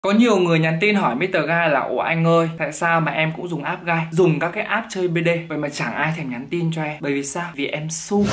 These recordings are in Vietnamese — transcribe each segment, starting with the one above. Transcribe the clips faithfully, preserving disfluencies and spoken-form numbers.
Có nhiều người nhắn tin hỏi mít tơ Guy là: ủa anh ơi, tại sao mà em cũng dùng app Guy, dùng các cái app chơi bê đê, vậy mà chẳng ai thèm nhắn tin cho em? Bởi vì sao? Vì em su.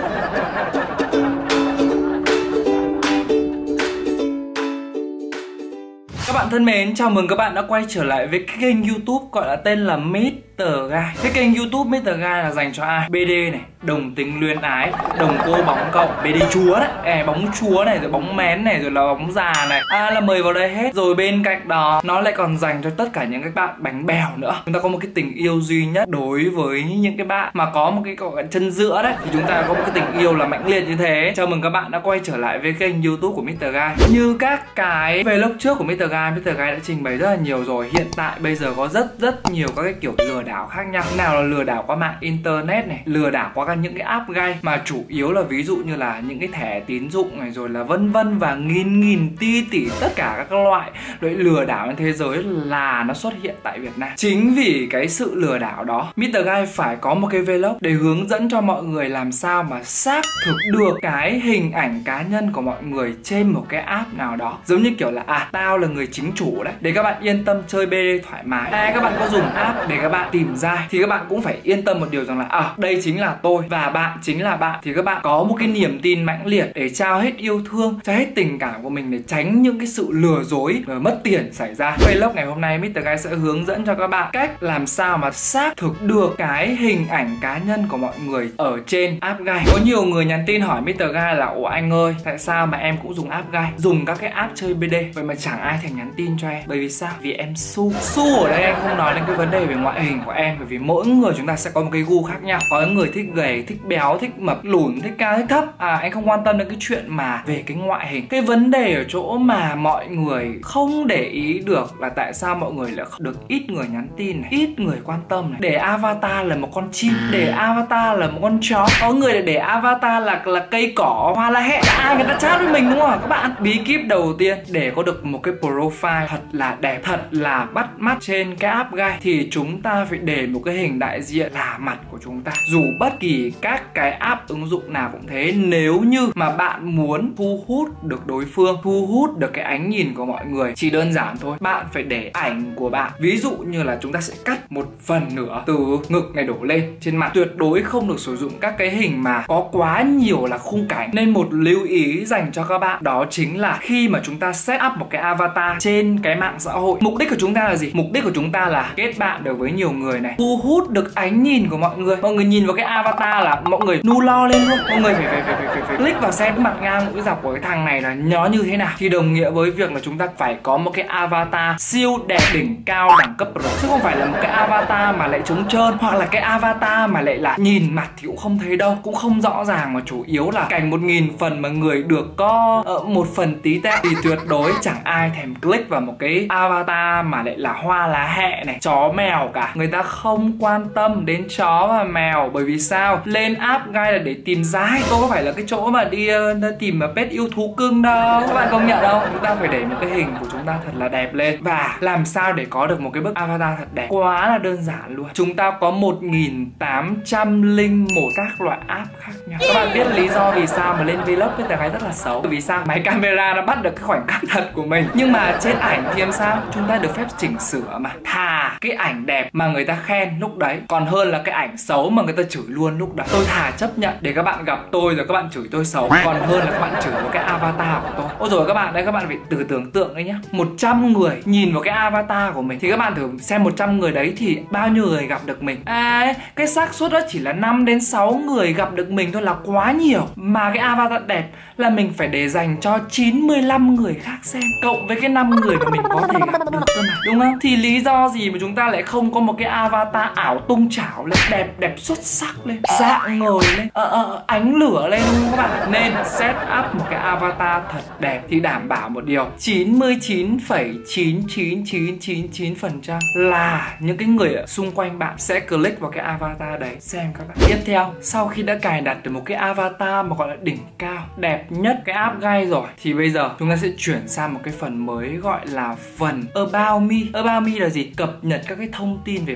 Các bạn thân mến, chào mừng các bạn đã quay trở lại với cái kênh YouTube gọi là tên là mít tơ Guy. Cái kênh YouTube mít tơ Guy là dành cho ai? bê đê này, đồng tính luyến ái, đồng cô bóng cậu, bê đê chúa đấy, à, bóng chúa này, rồi bóng mén này, rồi là bóng già này, à là mời vào đây hết. Rồi bên cạnh đó nó lại còn dành cho tất cả những các bạn bánh bèo nữa. Chúng ta có một cái tình yêu duy nhất đối với những cái bạn mà có một cái gọi là chân giữa đấy, thì chúng ta có một cái tình yêu là mãnh liệt như thế. Chào mừng các bạn đã quay trở lại với kênh YouTube của mít tơ Guy. Như các cái vlog trước của mít tơ Guy, mít tơ Guy đã trình bày rất là nhiều rồi. Hiện tại bây giờ có rất rất nhiều các cái kiểu lừa đảo khác nhau. Nào là lừa đảo qua mạng internet này, lừa đảo qua những cái app Guy, mà chủ yếu là ví dụ như là những cái thẻ tín dụng này, rồi là vân vân và nghìn nghìn ti tỷ tất cả các loại loại lừa đảo trên thế giới là nó xuất hiện tại Việt Nam. Chính vì cái sự lừa đảo đó, mít tơ Guy phải có một cái vlog để hướng dẫn cho mọi người làm sao mà xác thực được cái hình ảnh cá nhân của mọi người trên một cái app nào đó. Giống như kiểu là à, tao là người chính chủ đấy, để các bạn yên tâm chơi bê đê thoải mái. À, các bạn có dùng app để các bạn tìm ra thì các bạn cũng phải yên tâm một điều rằng là à, đây chính là tôi và bạn chính là bạn, thì các bạn có một cái niềm tin mãnh liệt để trao hết yêu thương, trao hết tình cảm của mình để tránh những cái sự lừa dối và mất tiền xảy ra. Vlog ngày hôm nay mít tơ Guy sẽ hướng dẫn cho các bạn cách làm sao mà xác thực được cái hình ảnh cá nhân của mọi người ở trên app Guy. Có nhiều người nhắn tin hỏi mít tơ Guy là: ủa anh ơi, tại sao mà em cũng dùng app Guy, dùng các cái app chơi bê đê, vậy mà chẳng ai thèm nhắn tin cho em? Bởi vì sao? Vì em su. Su ở đây anh không nói đến cái vấn đề về ngoại hình của em, bởi vì mỗi người chúng ta sẽ có một cái gu khác nhau. Có người thích gầy, thích béo, thích mập, lùn, thích cao, thích thấp. À, anh không quan tâm đến cái chuyện mà về cái ngoại hình. Cái vấn đề ở chỗ mà mọi người không để ý được là tại sao mọi người lại được ít người nhắn tin này, ít người quan tâm này. Để avatar là một con chim, để avatar là một con chó. Có người lại để avatar là là cây cỏ, hoa la hẹ. Ai người ta chat với mình đúng không các bạn? Bí kíp đầu tiên để có được một cái profile thật là đẹp, thật là bắt mắt trên cái app Guy thì chúng ta phải để một cái hình đại diện là mặt của chúng ta. Dù bất kỳ các cái app ứng dụng nào cũng thế, nếu như mà bạn muốn thu hút được đối phương, thu hút được cái ánh nhìn của mọi người, chỉ đơn giản thôi, bạn phải để ảnh của bạn. Ví dụ như là chúng ta sẽ cắt một phần nửa từ ngực này đổ lên trên mặt. Tuyệt đối không được sử dụng các cái hình mà có quá nhiều là khung cảnh. Nên một lưu ý dành cho các bạn đó chính là khi mà chúng ta set up một cái avatar trên cái mạng xã hội, mục đích của chúng ta là gì? Mục đích của chúng ta là kết bạn được với nhiều người này, thu hút được ánh nhìn của mọi người. Mọi người nhìn vào cái avatar là mọi người nu lo lên luôn, mọi người phải phải phải phải, phải, phải click vào xem cái mặt ngang mũi dọc của cái thằng này là nó như thế nào, thì đồng nghĩa với việc là chúng ta phải có một cái avatar siêu đẹp, đỉnh cao, đẳng cấp rồi, chứ không phải là một cái avatar mà lại trống trơn, hoặc là cái avatar mà lại là nhìn mặt thì cũng không thấy đâu, cũng không rõ ràng, mà chủ yếu là cảnh một nghìn phần mà người được có uh, một phần tí tẹo, thì tuyệt đối chẳng ai thèm click vào một cái avatar mà lại là hoa lá hẹ này, chó mèo cả. Người ta không quan tâm đến chó và mèo. Bởi vì sao? Lên app Guy là để tìm dai, đâu có phải là cái chỗ mà đi uh, tìm mà pet yêu thú cưng đâu. Các bạn công nhận không? Chúng ta phải để một cái hình của chúng ta thật là đẹp lên. Và làm sao để có được một cái bức avatar thật đẹp? Quá là đơn giản luôn. Chúng ta có một nghìn tám trăm lẻ một các loại app khác nhau. Các bạn biết lý do vì sao mà lên vlog với cái rất là xấu? Bởi vì sao? Máy camera nó bắt được cái khoảnh khắc thật của mình, nhưng mà trên ảnh thì làm sao? Chúng ta được phép chỉnh sửa mà. Thà cái ảnh đẹp mà người ta khen lúc đấy, còn hơn là cái ảnh xấu mà người ta chửi luôn lúc đấy. Tôi thà chấp nhận để các bạn gặp tôi rồi các bạn chửi tôi xấu, còn hơn là các bạn chửi vào cái avatar của tôi. Ôi rồi các bạn đấy, các bạn phải tự tưởng tượng đấy nhá. một trăm người nhìn vào cái avatar của mình thì các bạn thử xem một trăm người đấy thì bao nhiêu người gặp được mình. À, cái xác suất đó chỉ là năm đến sáu người gặp được mình thôi là quá nhiều. Mà cái avatar đẹp là mình phải để dành cho chín mươi lăm người khác xem, cộng với cái năm người mà mình có thể gặp được cơ mà, đúng không? Thì lý do gì mà chúng ta lại không có một cái avatar ảo tung chảo lên, đẹp đẹp xuất sắc lên, dạng ngời lên, ờ, ờ, ánh lửa lên các bạn. Nên set up một cái avatar thật đẹp thì đảm bảo một điều, chín mươi chín phẩy chín chín chín chín chín phần trăm là những cái người ở xung quanh bạn sẽ click vào cái avatar đấy xem các bạn. Tiếp theo, sau khi đã cài đặt được một cái avatar mà gọi là đỉnh cao, đẹp nhất cái app Guy rồi, thì bây giờ chúng ta sẽ chuyển sang một cái phần mới gọi là phần About Me. About Me là gì? Cập nhật các cái thông tin về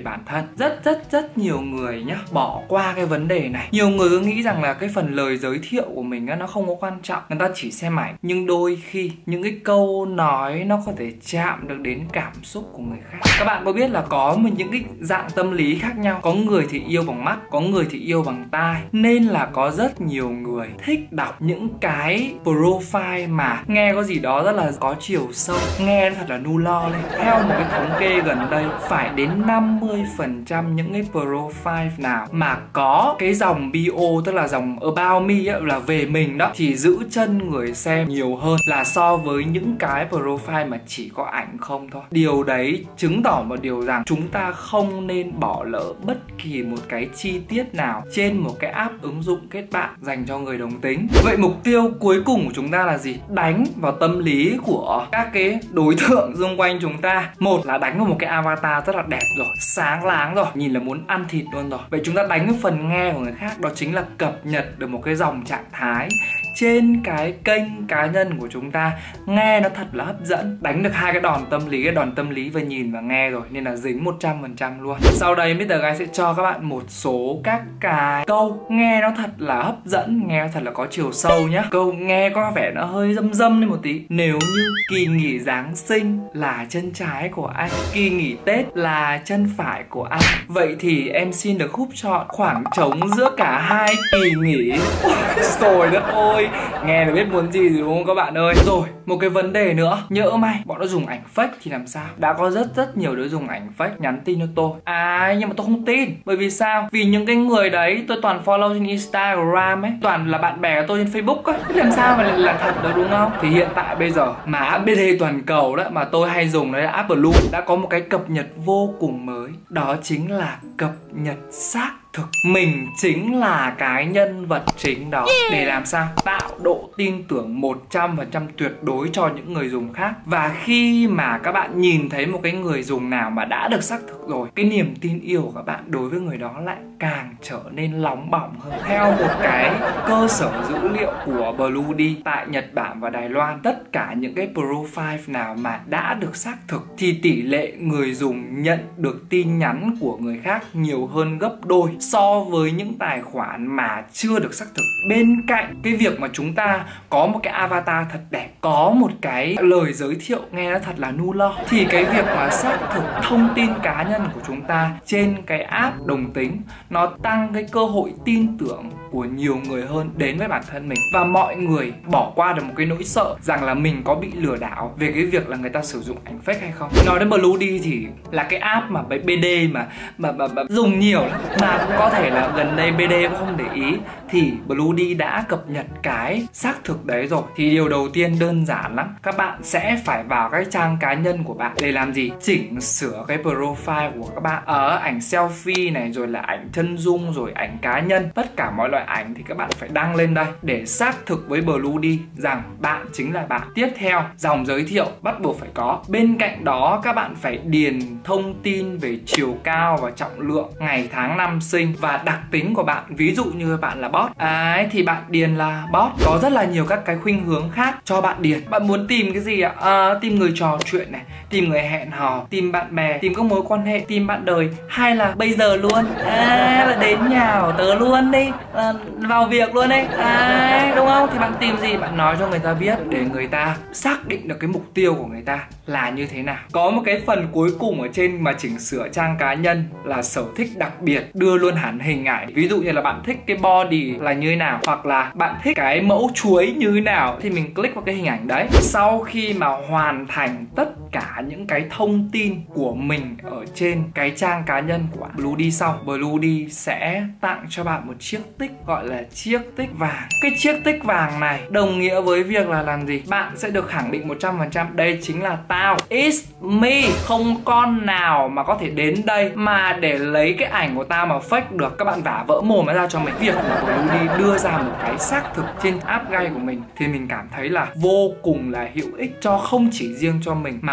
bản thân. Rất rất rất nhiều người nhá bỏ qua cái vấn đề này. Nhiều người cứ nghĩ rằng là cái phần lời giới thiệu của mình á, nó không có quan trọng, người ta chỉ xem ảnh. Nhưng đôi khi những cái câu nói nó có thể chạm được đến cảm xúc của người khác. Các bạn có biết là có những cái dạng tâm lý khác nhau. Có người thì yêu bằng mắt, có người thì yêu bằng tai. Nên là có rất nhiều người thích đọc những cái profile mà nghe có gì đó rất là có chiều sâu, nghe nó thật là nu lo lên. Theo một cái thống kê gần đây, phải đến năm mươi phần trăm những cái profile nào mà có cái dòng bio, tức là dòng about me ấy, là về mình đó, thì giữ chân người xem nhiều hơn là so với những cái profile mà chỉ có ảnh không thôi. Điều đấy chứng tỏ một điều rằng chúng ta không nên bỏ lỡ bất kỳ một cái chi tiết nào trên một cái app ứng dụng kết bạn dành cho người đồng tính. Vậy mục tiêu cuối cùng của chúng ta là gì? Đánh vào tâm lý của các cái đối tượng xung quanh chúng ta. Một là đánh vào một cái avatar rất là đẹp rồi, sáng láng rồi, nhìn là muốn ăn thịt luôn rồi. Vậy chúng ta đánh cái phần nghe của người khác, đó chính là cập nhật được một cái dòng trạng thái trên cái kênh cá nhân của chúng ta, nghe nó thật là hấp dẫn. Đánh được hai cái đòn tâm lý, cái đòn tâm lý và nhìn và nghe rồi, nên là dính một trăm phần trăm luôn. Sau đây mít tơ Guy sẽ cho các bạn một số các cái câu nghe nó thật là hấp dẫn, nghe nó thật là có chiều sâu nhá. Câu nghe có vẻ nó hơi dâm dâm lên một tí. Nếu như kỳ nghỉ Giáng sinh là chân trái của anh, kỳ nghỉ Tết là chân phải của anh, vậy thì em xin được khúc chọn khoảng trống giữa cả hai kỳ nghỉ. Rồi đất ơi, nghe là biết muốn gì rồi đúng không các bạn ơi. Rồi, một cái vấn đề nữa, nhỡ may bọn nó dùng ảnh fake thì làm sao? Đã có rất rất nhiều đứa dùng ảnh fake nhắn tin cho tôi. À, nhưng mà tôi không tin. Bởi vì sao? Vì những cái người đấy tôi toàn follow trên Instagram ấy, toàn là bạn bè của tôi trên Facebook ấy. Thế làm sao mà lại là thật được đúng không? Thì hiện tại bây giờ mà app bê đê toàn cầu đó mà tôi hay dùng đấy là app Blue đã có một cái cập nhật vô cùng mới. Đó chính là cập nhật xác thực. Mình chính là cái nhân vật chính đó. Để làm sao? Tạo độ tin tưởng một trăm phần trăm tuyệt đối cho những người dùng khác. Và khi mà các bạn nhìn thấy một cái người dùng nào mà đã được xác thực rồi, cái niềm tin yêu của các bạn đối với người đó lại càng trở nên nóng bỏng hơn. Theo một cái cơ sở dữ liệu của Bluedy tại Nhật Bản và Đài Loan, tất cả những cái profile nào mà đã được xác thực thì tỷ lệ người dùng nhận được tin nhắn của người khác nhiều hơn gấp đôi so với những tài khoản mà chưa được xác thực. Bên cạnh cái việc mà chúng ta có một cái avatar thật đẹp, có một cái lời giới thiệu nghe nó thật là nu lo, thì cái việc mà xác thực thông tin cá nhân của chúng ta trên cái app đồng tính nó tăng cái cơ hội tin tưởng của nhiều người hơn đến với bản thân mình. Và mọi người bỏ qua được một cái nỗi sợ rằng là mình có bị lừa đảo về cái việc là người ta sử dụng ảnh fake hay không. Nói đến Bluedy thì là cái app mà bê đê mà mà, mà, mà dùng nhiều lắm. Mà cũng có thể là gần đây bê đê cũng không để ý, thì Bluedy đã cập nhật cái xác thực đấy rồi. Thì điều đầu tiên đơn giản lắm, các bạn sẽ phải vào cái trang cá nhân của bạn để làm gì? Chỉnh sửa cái profile của các bạn. Ở ảnh selfie này, rồi là ảnh chân dung, rồi ảnh cá nhân, tất cả mọi loại ảnh thì các bạn phải đăng lên đây để xác thực với Bluedy rằng bạn chính là bạn. Tiếp theo, dòng giới thiệu bắt buộc phải có. Bên cạnh đó các bạn phải điền thông tin về chiều cao và trọng lượng, ngày tháng năm sinh và đặc tính của bạn. Ví dụ như bạn là bot ấy thì bạn điền là bot. Có rất là nhiều các cái khuynh hướng khác cho bạn điền. Bạn muốn tìm cái gì ạ? À, tìm người trò chuyện này, tìm người hẹn hò, tìm bạn bè, tìm các mối quan hệ, tìm bạn đời, hay là bây giờ luôn, à, là đến nhà của tớ luôn đi, à, vào việc luôn đi, à, đúng không? Thì bạn tìm gì bạn nói cho người ta biết để người ta xác định được cái mục tiêu của người ta là như thế nào. Có một cái phần cuối cùng ở trên mà chỉnh sửa trang cá nhân là sở thích đặc biệt, đưa luôn hẳn hình ảnh. Ví dụ như là bạn thích cái body là như thế nào, hoặc là bạn thích cái mẫu chuối như thế nào, thì mình click vào cái hình ảnh đấy. Sau khi mà hoàn thành tất cả những cái thông tin của mình ở trên cái trang cá nhân của Bluedy xong, Bluedy sẽ tặng cho bạn một chiếc tích gọi là chiếc tích vàng. Cái chiếc tích vàng này đồng nghĩa với việc là làm gì? Bạn sẽ được khẳng định một trăm phần trăm đây chính là tao, it's me. Không con nào mà có thể đến đây mà để lấy cái ảnh của tao mà fake được. Các bạn vả vỡ mồm ra cho mình. Việc mà Bluedy đưa ra một cái xác thực trên app Guy của mình thì mình cảm thấy là vô cùng là hữu ích cho không chỉ riêng cho mình mà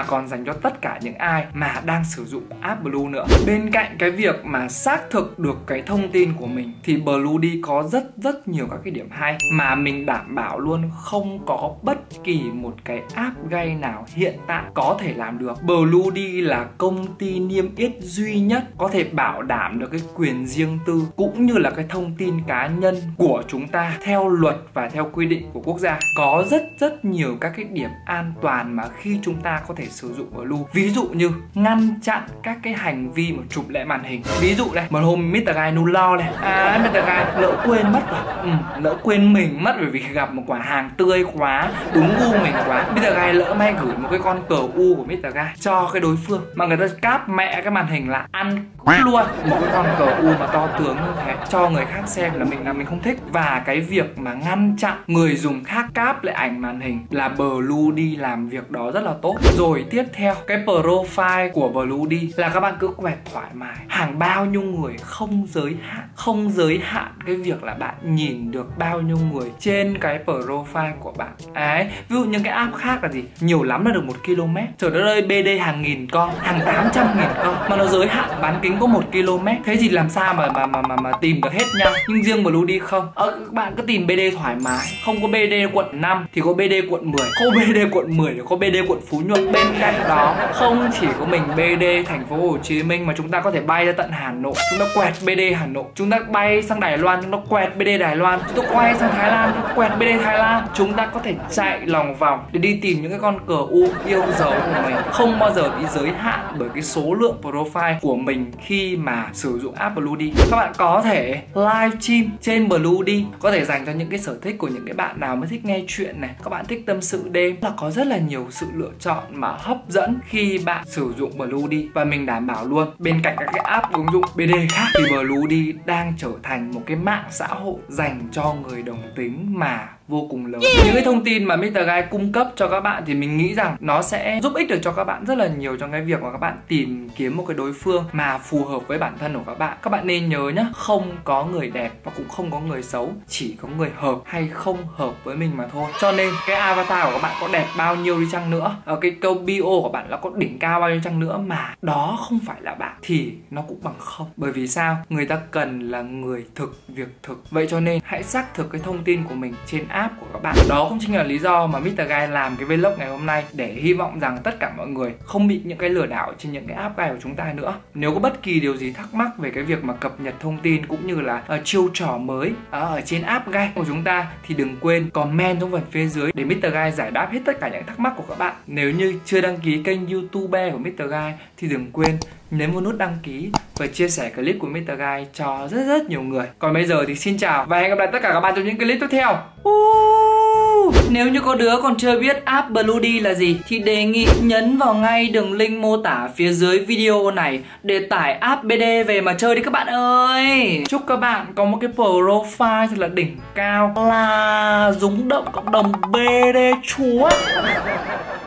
còn dành cho tất cả những ai mà đang sử dụng app Blue nữa. Bên cạnh cái việc mà xác thực được cái thông tin của mình thì Bluedy có rất rất nhiều các cái điểm hay mà mình đảm bảo luôn không có bất kỳ một cái app gay nào hiện tại có thể làm được. Bluedy là công ty niêm yết duy nhất có thể bảo đảm được cái quyền riêng tư cũng như là cái thông tin cá nhân của chúng ta theo luật và theo quy định của quốc gia. Có rất rất nhiều các cái điểm an toàn mà khi chúng ta có thể sử dụng Blue. Ví dụ như ngăn chặn các cái hành vi mà chụp lại màn hình. Ví dụ đây, một hôm mít tơ Guy nu lo này, à mít tơ Guy lỡ quên mất rồi, ừ, lỡ quên mình mất bởi vì gặp một quả hàng tươi quá, đúng gu mình quá. mít tơ Guy lỡ may gửi một cái con cờ u của mít tơ Guy cho cái đối phương mà người ta cáp mẹ cái màn hình là ăn luôn một cái con cờ u mà to tướng như thế cho người khác xem là mình là mình không thích. Và cái việc mà ngăn chặn người dùng khác cáp lại ảnh màn hình là Bluedy làm việc đó rất là tốt. Rồi tiếp theo cái profile của Bluedy là các bạn cứ quẹt thoải mái, hàng bao nhiêu người, không giới hạn, không giới hạn cái việc là bạn nhìn được bao nhiêu người trên cái profile của bạn. Đấy, ví dụ những cái app khác là gì, nhiều lắm là được một ki lô mét. Trời đất ơi, bê đê hàng nghìn con, hàng tám trăm nghìn con mà nó giới hạn bán kính có một ki lô mét. Thế thì làm sao mà mà mà mà, mà tìm được hết nhau. Nhưng riêng Bluedy không. Ờ, các bạn cứ tìm bê đê thoải mái. Không có bê đê quận năm thì có bê đê quận mười, không bê đê quận mười thì có bê đê quận Phú Nhuận. Bên cạnh đó không chỉ có mình bê đê thành phố Hồ Chí Minh mà chúng ta có thể bay ra tận Hà Nội, chúng ta quẹt bê đê Hà Nội, chúng ta bay sang Đài Loan, chúng ta quẹt bê đê Đài Loan, chúng ta quay sang Thái Lan, chúng ta quẹt bê đê Thái Lan. Chúng ta có thể chạy lòng vòng để đi tìm những cái con cờ u yêu dấu của mình, không bao giờ bị giới hạn bởi cái số lượng profile của mình khi mà sử dụng app Bluedy. Các bạn có thể live stream trên Bluedy, có thể dành cho những cái sở thích của những cái bạn nào mới thích nghe chuyện này, các bạn thích tâm sự đêm, là có rất là nhiều sự lựa chọn mà hấp dẫn khi bạn sử dụng Bluedy. Và mình đảm bảo luôn, bên cạnh các cái app ứng dụng bê đê khác thì Bluedy đang trở thành một cái mạng xã hội dành cho người đồng tính mà vô cùng lớn. Những cái thông tin mà mít tơ Guy cung cấp cho các bạn thì mình nghĩ rằng nó sẽ giúp ích được cho các bạn rất là nhiều trong cái việc mà các bạn tìm kiếm một cái đối phương mà phù hợp với bản thân của các bạn. Các bạn nên nhớ nhá, không có người đẹp và cũng không có người xấu, chỉ có người hợp hay không hợp với mình mà thôi. Cho nên cái avatar của các bạn có đẹp bao nhiêu đi chăng nữa, ở cái câu bio của bạn là có đỉnh cao bao nhiêu chăng nữa mà đó không phải là bạn thì nó cũng bằng không. Bởi vì sao? Người ta cần là người thực việc thực. Vậy cho nên hãy xác thực cái thông tin của mình trên app của các bạn. Đó cũng chính là lý do mà mít tơ Guy làm cái vlog ngày hôm nay, để hy vọng rằng tất cả mọi người không bị những cái lừa đảo trên những cái app gay của chúng ta nữa. Nếu có bất kỳ điều gì thắc mắc về cái việc mà cập nhật thông tin cũng như là uh, chiêu trò mới uh, ở trên app gay của chúng ta thì đừng quên comment trong phần phía dưới để mít tơ Guy giải đáp hết tất cả những thắc mắc của các bạn. Nếu như chưa đăng ký kênh YouTube của mít tơ Guy thì đừng quên nhấn vào nút đăng ký và chia sẻ clip của mít tơ Guy cho rất rất nhiều người. Còn bây giờ thì xin chào và hẹn gặp lại tất cả các bạn trong những clip tiếp theo. Uh! Nếu như có đứa còn chưa biết app Bluedy là gì thì đề nghị nhấn vào ngay đường link mô tả phía dưới video này để tải app bê đê về mà chơi đi các bạn ơi. Chúc các bạn có một cái profile thật là đỉnh cao, là rúng động cộng đồng bê đê chúa.